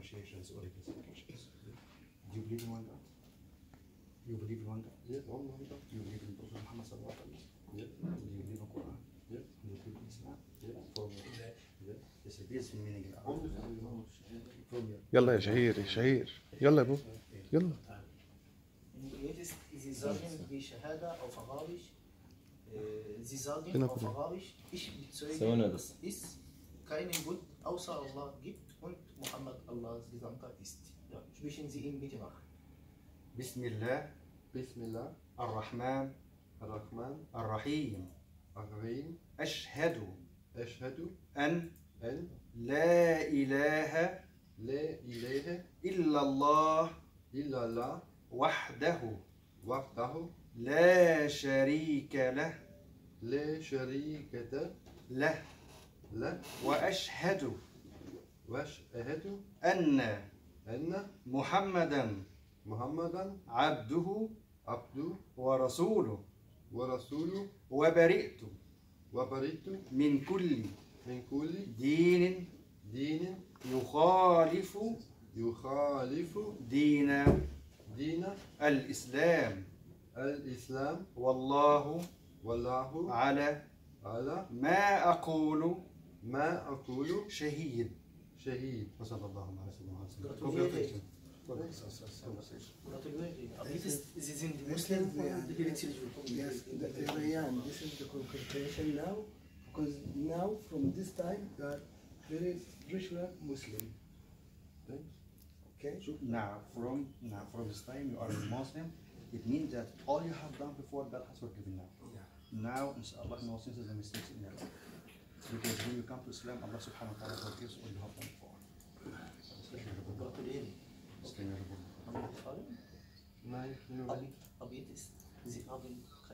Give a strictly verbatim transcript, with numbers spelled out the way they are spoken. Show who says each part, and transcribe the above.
Speaker 1: translations or reconciliations. Do you believe in one God? You believe in one God?
Speaker 2: Yes, one God.
Speaker 1: Do you believe in Prophet Muhammad sallallahu alaihi wasallam?
Speaker 2: Yes.
Speaker 1: Do you believe in Quran?
Speaker 2: Yes.
Speaker 1: Do you believe in Islam?
Speaker 2: Yes.
Speaker 1: From
Speaker 2: Yes.
Speaker 1: Yes, it is meaning in
Speaker 2: Only
Speaker 1: Arabic. From your
Speaker 3: يلا يا شهير يا شهير يلا يا بابا يلا.
Speaker 4: Jetzt Sie sagen die Shahada auf Arabisch. Äh, Sie sagen
Speaker 3: Genau.
Speaker 4: auf Arabisch, ich bezeuge,
Speaker 5: Sonne.
Speaker 4: dass es keinen Gott außer Allah gibt und Muhammad Allahs Gesandter ist. Ja, sprechen Sie ihn bitte nach.
Speaker 1: Bismillah
Speaker 2: Bismillah
Speaker 1: ar-Rahman
Speaker 2: ar-Rahman
Speaker 1: ar-Rahim.
Speaker 2: ar-Rahim.
Speaker 1: Ashhadu
Speaker 2: أشهد
Speaker 1: an
Speaker 2: أن
Speaker 1: la ilaha
Speaker 2: لا إله
Speaker 1: illa Allah
Speaker 2: إلا الله
Speaker 1: وحده
Speaker 2: وحده
Speaker 1: لا شريك له
Speaker 2: لا شريك
Speaker 1: له
Speaker 2: له
Speaker 1: وأشهد
Speaker 2: وأشهد
Speaker 1: أن
Speaker 2: أن
Speaker 1: محمدا
Speaker 2: محمدا
Speaker 1: عبده
Speaker 2: عبده
Speaker 1: ورسوله
Speaker 2: ورسوله
Speaker 1: وبرئت
Speaker 2: وبرئت
Speaker 1: من كل
Speaker 2: من كل
Speaker 1: دين
Speaker 2: دين
Speaker 1: يخالف
Speaker 2: يخالف
Speaker 1: دين
Speaker 2: دين
Speaker 1: الإسلام
Speaker 2: الإسلام
Speaker 1: والله
Speaker 2: والله
Speaker 1: على
Speaker 2: على
Speaker 1: ما أقول
Speaker 2: ما أقول
Speaker 1: شهيد.
Speaker 2: شهيد.
Speaker 1: وصلى الله على سيدنا
Speaker 4: Gratuliere.
Speaker 1: محمد.
Speaker 4: Gratuliere. Aber jetzt ist, Sie sind
Speaker 6: This
Speaker 4: Muslim
Speaker 6: is the,
Speaker 4: und herzlich willkommen.
Speaker 6: yes, the, the Rayyan, this is the concentration now, because now from this time you are very spiritual Muslim. Okay?
Speaker 1: Now, from now from this time you are a Muslim. It means that all you have done before God has forgiven now. Now, inshallah, no sins and mistakes in your life. Because when you come to Islam, Allah subhanahu wa ta'ala forgives all you have done before.
Speaker 4: Gratuliere.
Speaker 1: Stay in your
Speaker 4: Haben Sie Fragen?
Speaker 2: Nein, nur
Speaker 4: Aber, aber jetzt, Sie haben